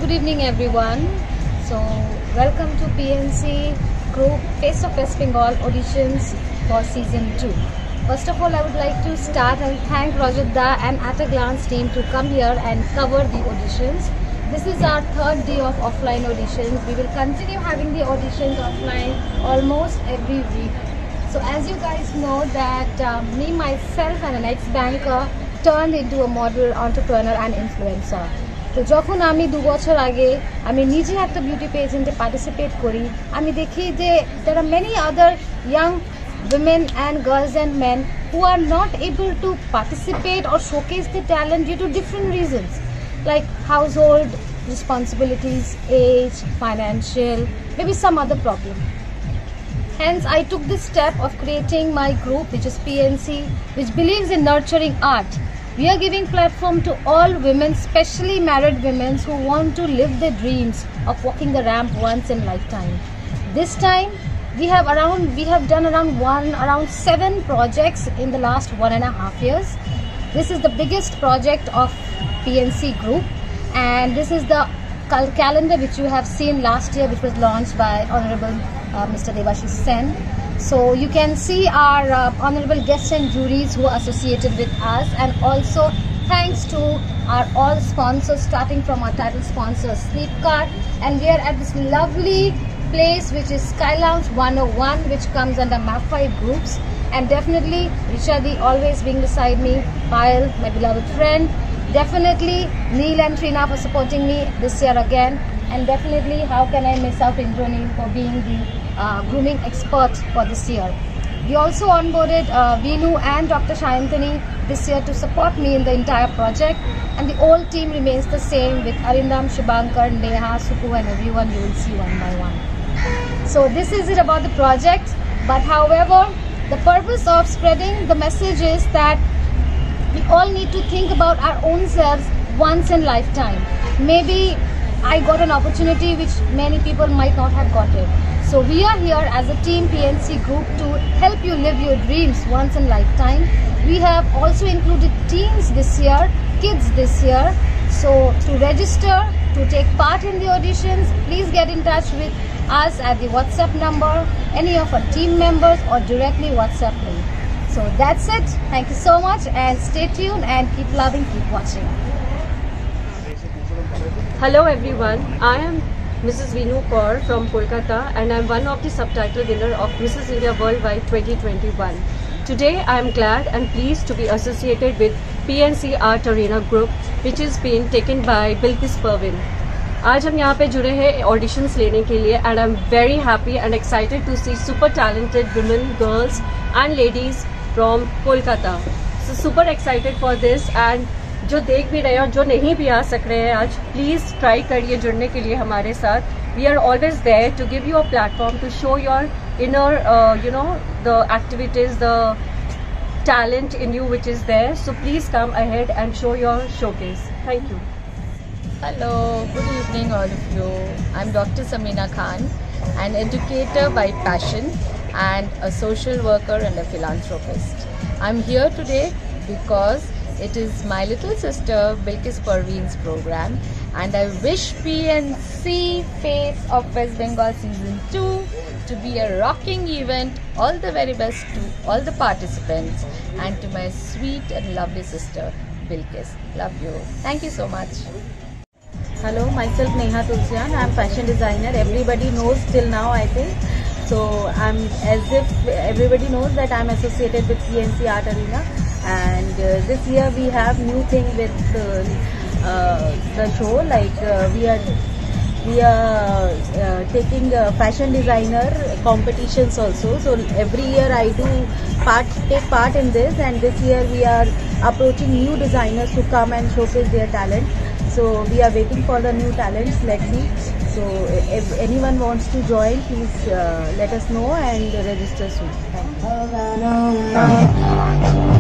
Good evening everyone. So welcome to PNC Group Face of West Bengal auditions for Season 2. First of all, I would like to start and thank Rajat Da and At a Glance team to come here and cover the auditions. This is our third day of offline auditions. We will continue having the auditions offline almost every week. So as you guys know that me myself and an ex-banker turned into a model, entrepreneur and influencer. তো যখন আমি 2 বছর আগে আমি নিজে একটা beauty পেজেন্টে participate করি, আমি দেখি যে there are many other young women and girls and men who are not able to participate or showcase their talent due to different reasons like household responsibilities, age, financial, maybe some other problem. Hence, I took this step of creating my group, which is PNC, which believes in nurturing art. We are giving platform to all women, especially married women who want to live their dreams of walking the ramp once in lifetime. This time, we have done around 7 projects in the last 1.5 years. This is the biggest project of PNC Group, and this is the calendar which you have seen last year, which was launched by Honorable Mr. Devashish Sen. So you can see our honorable guests and juries who are associated with us, and also thanks to our all sponsors, starting from our title sponsor Sleepcart, and we are at this lovely place which is Sky Lounge 101, which comes under MAP5 groups, and definitely Rishadi always being beside me, Payal, my beloved friend, definitely Neil and Trina for supporting me this year again, and definitely how can I miss out Indranil for being the grooming expert for this year. We also onboarded Vinu and Dr. Shayantani this year to support me in the entire project, and the whole team remains the same with Arindam, Shibankar, Neha, Suku and everyone you will see one by one. So this is it about the project, but however the purpose of spreading the message is that we all need to think about our own selves once in lifetime. Maybe I got an opportunity which many people might not have gotten. So we are here as a team PNC Group to help you live your dreams once in lifetime. We have also included teens this year, kids this year. So to register, to take part in the auditions, please get in touch with us at the WhatsApp number, any of our team members, or directly WhatsApp me. So that's it. Thank you so much, and stay tuned and keep loving, keep watching. Hello everyone, I am Mrs. Vinu Kaur from Kolkata, and I am one of the subtitle winner of Mrs. India Worldwide 2021. Today I am glad and pleased to be associated with PNC Art Arena Group, which is being taken by Bilkis Pervin. आज हम यहाँ पे जुड़े हैं auditions लेने के लिए, and I am very happy and excited to see super talented women, girls and ladies from Kolkata. So super excited for this, and जो देख भी रहे हैं और जो नहीं भी आ सक रहे हैं आज, प्लीज़ ट्राई करिए जुड़ने के लिए हमारे साथ. We are always there to give you a platform to show your inner the activities, the talent in you which is there. So please come ahead and show your showcase. Thank you. Hello, good evening all of you. I'm Dr. Samina Khan, an educator by passion and a social worker and a philanthropist. I'm here today because it is my little sister Bilkis Perveen's program, and I wish PNC Face of West Bengal Season 2 to be a rocking event. All the very best to all the participants and to my sweet and lovely sister Bilkis. Love you. Thank you so much. Hello, myself Neha Tulsian. I'm fashion designer. Everybody knows till now, I think. So I'm as if everybody knows that I'm associated with PNC Art Arena. And this year we have new thing with the show, like we are taking fashion designer competitions also. So every year I do take part in this, and this year we are approaching new designers to come and showcase their talent. So we are waiting for the new talents. Let's see. So if anyone wants to join, please let us know and register soon. Thank you.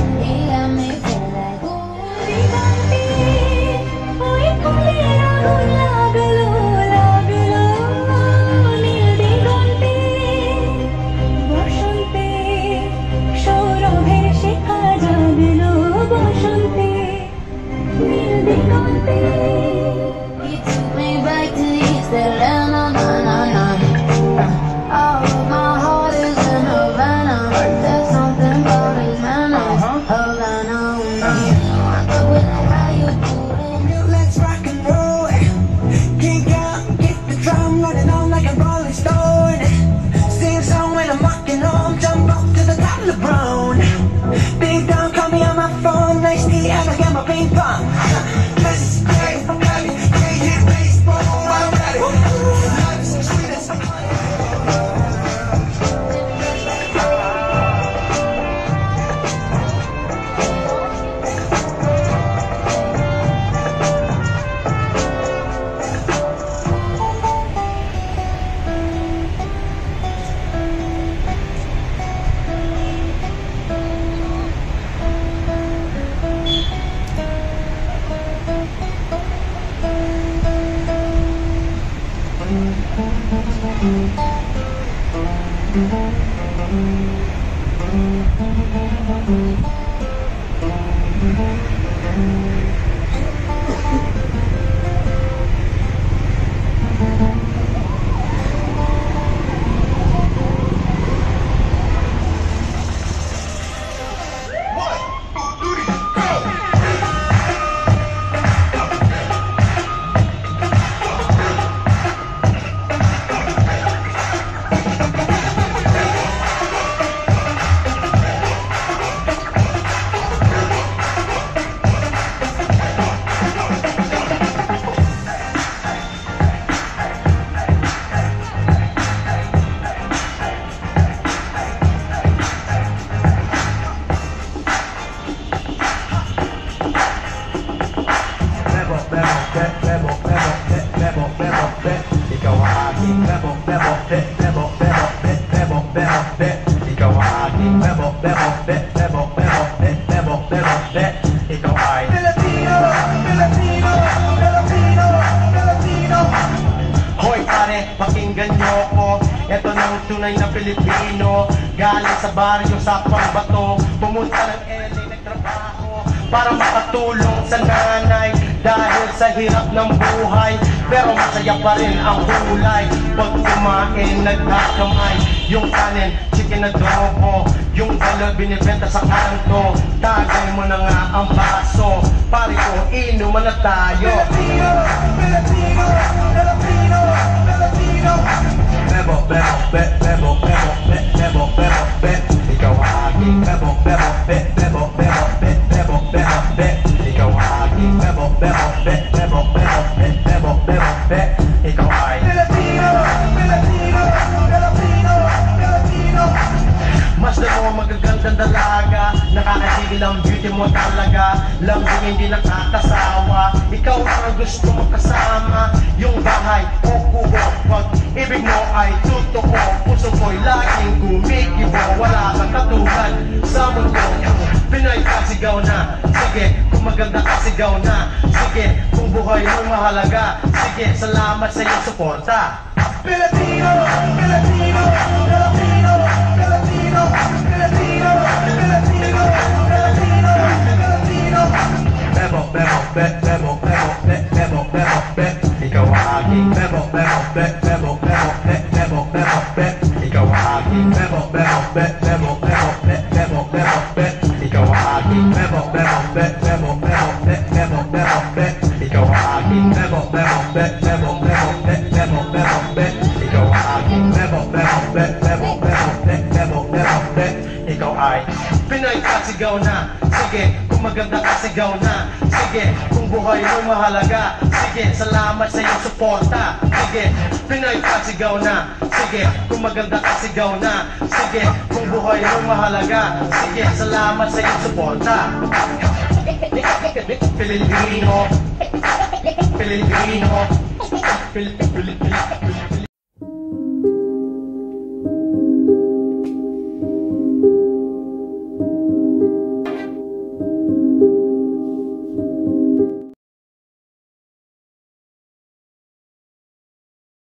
Oh, Hoy pare, pakinggan nyo ko. Ito ng tunay na Pilipino. Galing sa baryo sa Pangbato, pumunta ng LA, nagtrabaho para makatulong sa nanay. Dahil sa hirap ng buhay, pero masaya pa rin ang kulay. Pag kumain, nagkakamay. Yung kanin, chicken adobo. Yung dalaw binibenta sa kanto. Tagay mo na nga ang baso. Pare ko, inuman na tayo. Filipino, Filipino, Filipino, Filipino. Bebo, bebo, be, bebo, bebo, be, bebo, bebo, be. Ikaw ang aking bebo, bebo, be, bebo, bebo, be, bebo, bebo, be. Ikaw ang aking bebo, bebo, be, bebo, bebo, be, bebo, bebo, be. Ikaw ay Filipino, Filipino, Filipino, Filipino. Mas na mo magagandang dalaga, nakakasigil ang beauty mo talaga. Lambing hindi nakakasawa, ikaw ang gusto mo kasama. Yung bahay o kubo, pag-ibig mo ay totoo. Puso ko'y laging gumigibo, wala kang katulad sa mundo. Pinoy ka, sigaw na, sige, kung maganda ka, sigaw na. Sige, kung buhay mo'y mahalaga, sige, salamat sa iyong suporta. Filipino, Filipino, Filipino, Filipino, Filipino, Filipino, Filipino, Filipino. Bebo, bebo, be, bebo, bebo, be, bebo, bebo, be. Ikaw ang aking bebo, bebo, be, bebo, bebo, be, bebo, bebo, be. Ikaw ang aking bebo, bebo, be, bebo, bebo, be, bebo, bebo, be. Ikaw ang aking bebo, bebo, be, bebo, bebo, be, bebo, bebo, be. Ikaw ang aking bebo, bebo, be, bebo, bebo, be, bebo, bebo, be. Ikaw ang aking bebo, bebo, be, bebo, bebo, be, bebo, bebo, be. Ikaw ay Pinoy ka, sigaw na, sige, kung maganda ka, sigaw na. Sige, kung buhay mo'y mahalaga, sige, salamat sa iyong suporta. Sige, Pinoy ka, sigaw na, sige, kung maganda ka, sigaw na. Sige, kung buhay mo'y mahalaga, sige, salamat sa iyong suporta. Filipino, Filipino, Filipino.